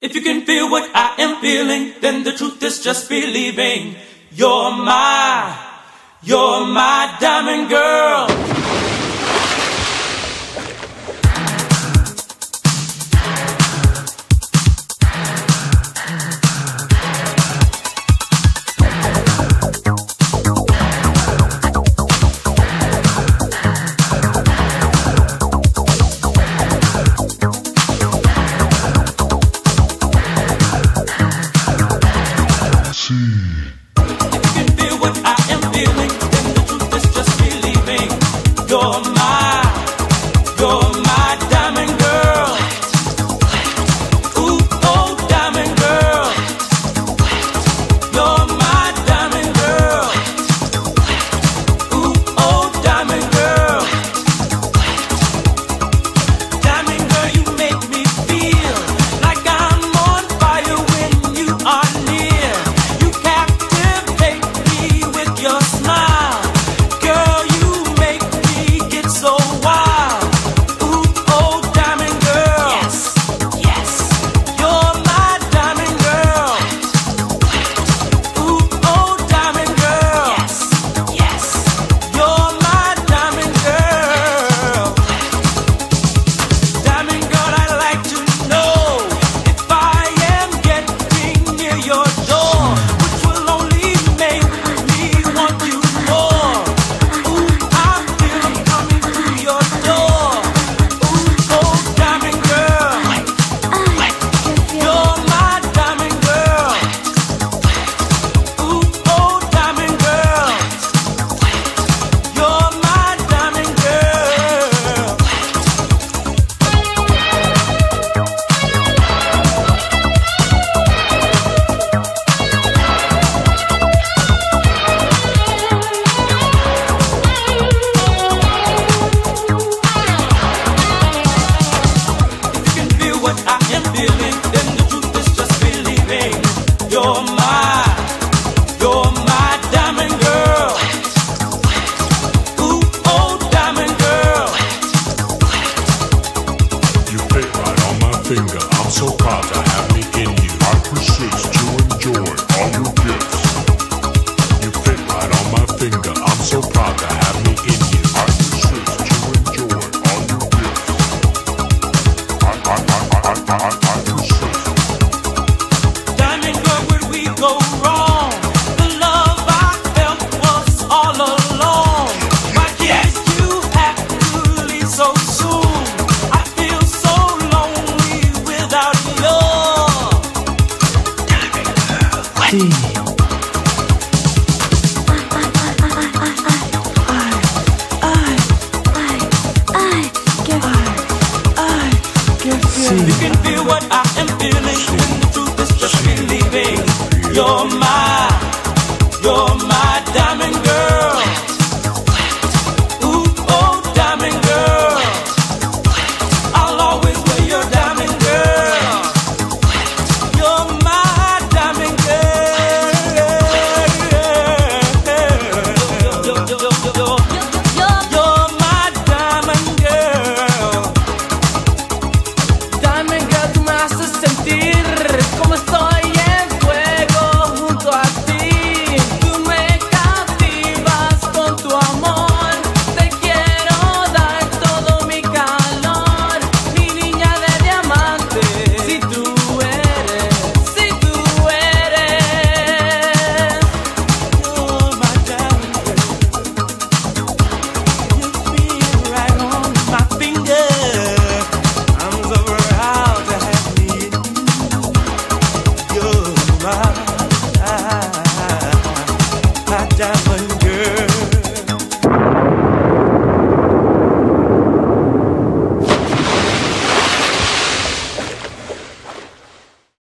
If you can feel what I am feeling, then the truth is just believing. You're my diamond girl. I'm so proud to have me in you. I persist to enjoy all your gifts. You fit right on my finger. I'm so proud to have me in you. I persist to enjoy all your gifts. I persist. Diamond girl, where we go wrong? The love I felt was all along. Why did you have to leave so soon? I feel so lonely without you. Diamond girl, what? You can feel what I am feeling, and the truth is just believing. You're my